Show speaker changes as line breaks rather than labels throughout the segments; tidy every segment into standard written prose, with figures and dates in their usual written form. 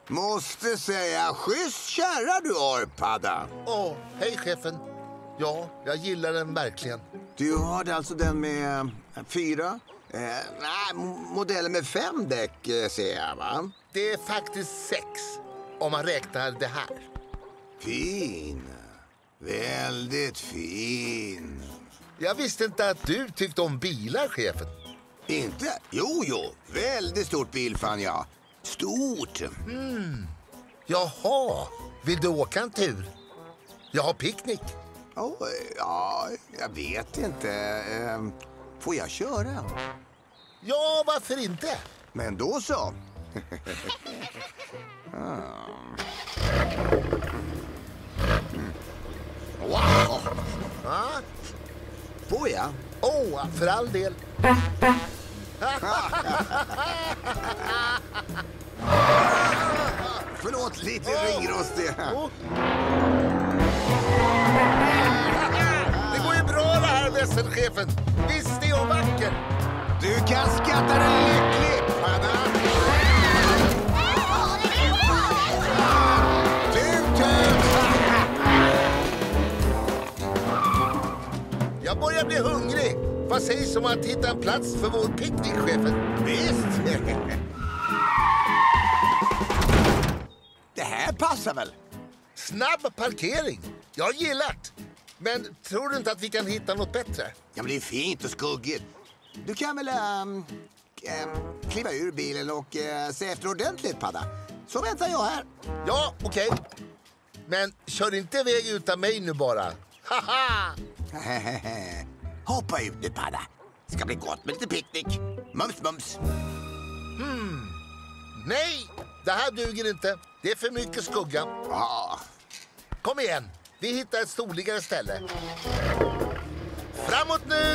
Måste säga, schysst kärra du har, Padda.
Hej chefen. Ja, jag gillar den verkligen.
Du har alltså den med 4? Modellen med 5 däck ser jag, va?
Det är faktiskt 6 om man räknar det här.
Fin. Väldigt fin.
Jag visste inte att du tyckte om bilar, chefen.
Inte? Jo. Väldigt stort bilfan, ja. Stort.
Jaha, vill du åka en tur? Jag har picknick.
Ja, jag vet inte. Får jag köra?
Ja, varför inte?
Men då så. Wow! Får jag?
För all del.
Förlåt, lite ringrostig.
Det går ju bra det här, vässelchefen. Visst är hon vacker?
Du kan skatta dig lycklig, Padda.
Jag börjar bli hungrig. Vad sägs om att hitta en plats för vår picknick, chefen?
Visst. Det här passar väl?
Snabb parkering. Jag har gillat. Men tror du inte att vi kan hitta något bättre?
Ja, men det är fint och skuggigt. Du kan väl kliva ur bilen och se efter ordentligt, Padda. Så väntar jag här.
Ja, okej. Men kör inte iväg utan mig nu bara. Haha!
Hoppa ut nu, Padda. Det ska bli gott med lite picknick. Mums.
Nej, det här duger inte. Det är för mycket skugga. Kom igen, vi hittar ett storligare ställe. Framåt nu!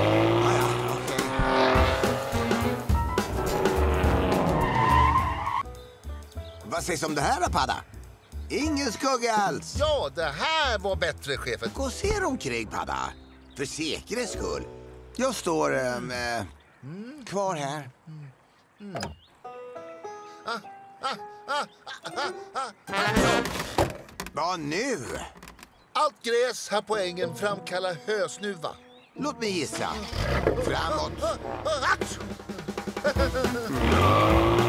Vad sägs om det här då, Padda? Ingen skugga alls.
Ja, det här var bättre, chefen.
Gå och se dig omkring, Padda. För säkerhets skull. Jag står kvar här. Vad nu?
Allt gräs här på ängen framkallar hösnuva.
Låt mig gissa. Framåt.